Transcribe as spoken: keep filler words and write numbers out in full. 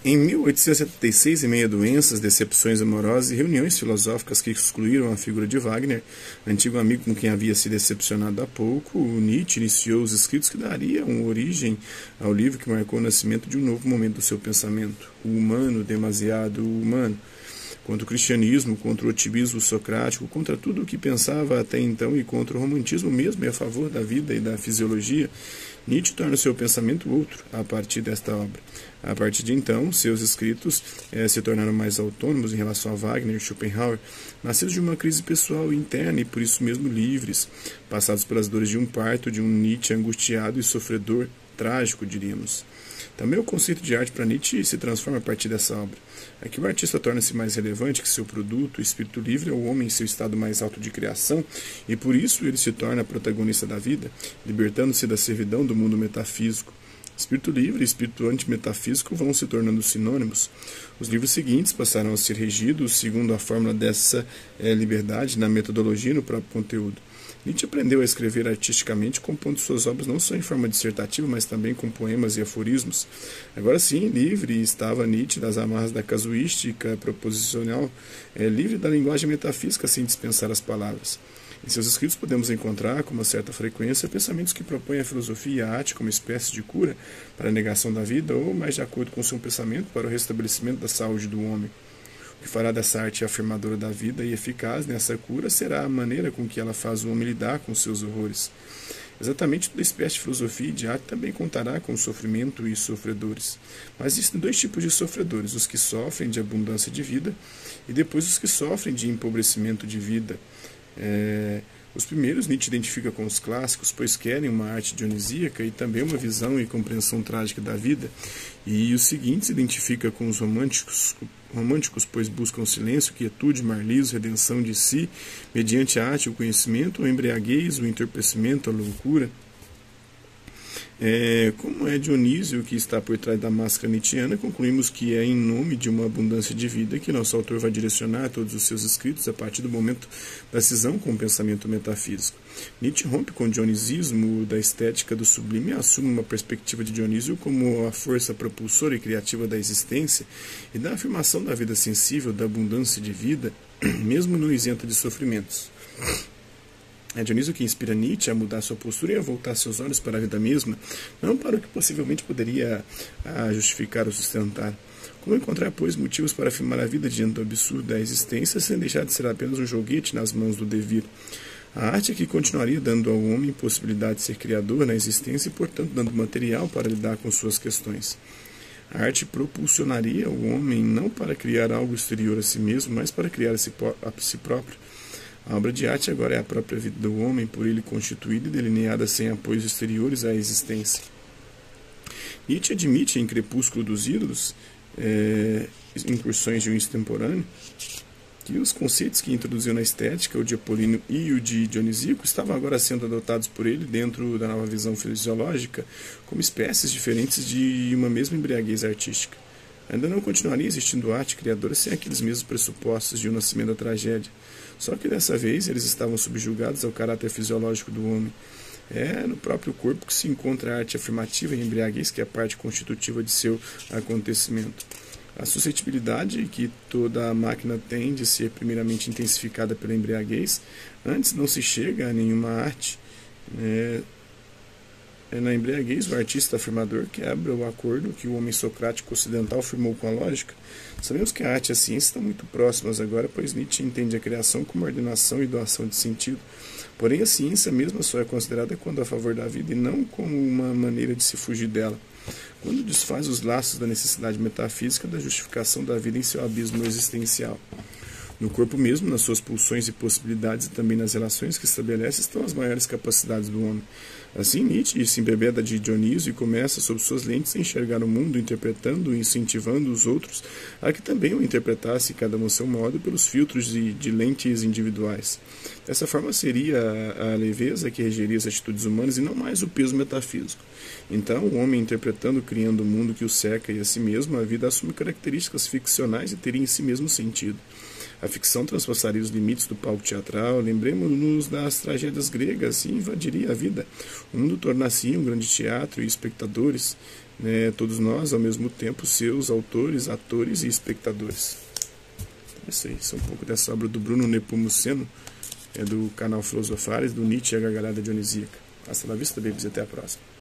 Em mil oitocentos e setenta e seis, em meio a doenças, decepções amorosas e reuniões filosóficas que excluíram a figura de Wagner, antigo amigo com quem havia se decepcionado há pouco, Nietzsche iniciou os escritos que dariam origem ao livro que marcou o nascimento de um novo momento do seu pensamento, o humano, demasiado humano. Contra o cristianismo, contra o otimismo socrático, contra tudo o que pensava até então e contra o romantismo mesmo e a favor da vida e da fisiologia, Nietzsche torna o seu pensamento outro a partir desta obra. A partir de então, seus escritos eh, se tornaram mais autônomos em relação a Wagner e Schopenhauer, nascidos de uma crise pessoal interna e por isso mesmo livres, passados pelas dores de um parto, de um Nietzsche angustiado e sofredor, trágico, diríamos. Também o conceito de arte para Nietzsche se transforma a partir dessa obra. Aqui o artista torna-se mais relevante que seu produto, o espírito livre é o homem em seu estado mais alto de criação, e por isso ele se torna protagonista da vida, libertando-se da servidão do mundo metafísico. Espírito livre e espírito antimetafísico vão se tornando sinônimos. Os livros seguintes passaram a ser regidos segundo a fórmula dessa é, liberdade na metodologia e no próprio conteúdo. Nietzsche aprendeu a escrever artisticamente, compondo suas obras não só em forma dissertativa, mas também com poemas e aforismos. Agora sim, livre estava Nietzsche das amarras da casuística proposicional, é, livre da linguagem metafísica sem dispensar as palavras. Em seus escritos podemos encontrar, com uma certa frequência, pensamentos que propõem a filosofia e a arte como espécie de cura para a negação da vida, ou, mais de acordo com seu pensamento, para o restabelecimento da saúde do homem. O que fará dessa arte afirmadora da vida e eficaz nessa cura será a maneira com que ela faz o homem lidar com seus horrores. Exatamente toda espécie de filosofia e de arte também contará com sofrimento e sofredores. Mas existem dois tipos de sofredores, os que sofrem de abundância de vida e depois os que sofrem de empobrecimento de vida. É... Os primeiros Nietzsche identifica com os clássicos, pois querem uma arte dionisíaca e também uma visão e compreensão trágica da vida, e os seguintes identifica com os românticos, românticos, pois buscam silêncio, quietude, mar liso, redenção de si, mediante a arte, o conhecimento, o embriaguez, o entorpecimento, a loucura. É, como é Dionísio que está por trás da máscara nietzschiana, concluímos que é em nome de uma abundância de vida que nosso autor vai direcionar todos os seus escritos a partir do momento da cisão com o pensamento metafísico. Nietzsche rompe com o dionisismo da estética do sublime e assume uma perspectiva de Dionísio como a força propulsora e criativa da existência e da afirmação da vida sensível, da abundância de vida, mesmo não isenta de sofrimentos. É Dionísio que inspira Nietzsche a mudar sua postura e a voltar seus olhos para a vida mesma, não para o que possivelmente poderia a justificar ou sustentar. Como encontrar, pois, motivos para afirmar a vida diante do absurdo da existência, sem deixar de ser apenas um joguete nas mãos do devir? A arte é que continuaria dando ao homem possibilidade de ser criador na existência e, portanto, dando material para lidar com suas questões. A arte propulsionaria o homem não para criar algo exterior a si mesmo, mas para criar a si, a si próprio. A obra de arte agora é a própria vida do homem, por ele constituída e delineada sem apoios exteriores à existência. Nietzsche admite em Crepúsculo dos Ídolos, é, incursões de um extemporâneo, que os conceitos que introduziu na estética, o de Apolíneo e o de Dionisíaco, estavam agora sendo adotados por ele dentro da nova visão fisiológica como espécies diferentes de uma mesma embriaguez artística. Ainda não continuaria existindo arte criadora sem aqueles mesmos pressupostos de o nascimento da tragédia. Só que dessa vez eles estavam subjugados ao caráter fisiológico do homem. É no próprio corpo que se encontra a arte afirmativa e embriaguez, que é a parte constitutiva de seu acontecimento. A suscetibilidade que toda a máquina tem de ser primeiramente intensificada pela embriaguez, antes não se chega a nenhuma arte. É, é na embriaguez o artista afirmador quebra o acordo que o homem socrático ocidental firmou com a lógica. Sabemos que a arte e a ciência estão muito próximas agora, pois Nietzsche entende a criação como ordenação e doação de sentido. Porém, a ciência mesma só é considerada quando a favor da vida e não como uma maneira de se fugir dela. Quando desfaz os laços da necessidade metafísica da justificação da vida em seu abismo existencial. No corpo mesmo, nas suas pulsões e possibilidades e também nas relações que estabelece, estão as maiores capacidades do homem. Assim, Nietzsche se embebeda de Dionísio e começa, sob suas lentes, a enxergar o mundo, interpretando e incentivando os outros a que também o interpretasse, cada um a seu modo, pelos filtros de, de lentes individuais. Dessa forma, seria a, a leveza que regeria as atitudes humanas e não mais o peso metafísico. Então, o homem interpretando, criando o mundo que o cerca e a si mesmo, a vida assume características ficcionais e teria em si mesmo sentido. A ficção transpassaria os limites do palco teatral, lembremos-nos das tragédias gregas e invadiria a vida. O mundo tornar-se um grande teatro e espectadores né, todos nós, ao mesmo tempo, seus autores, atores e espectadores. É isso aí, isso é um pouco dessa obra do Bruno Nepomuceno, é do canal Filosofares, do Nietzsche e a Gargalhada Dionisíaca. Hasta la vista, babies, até a próxima.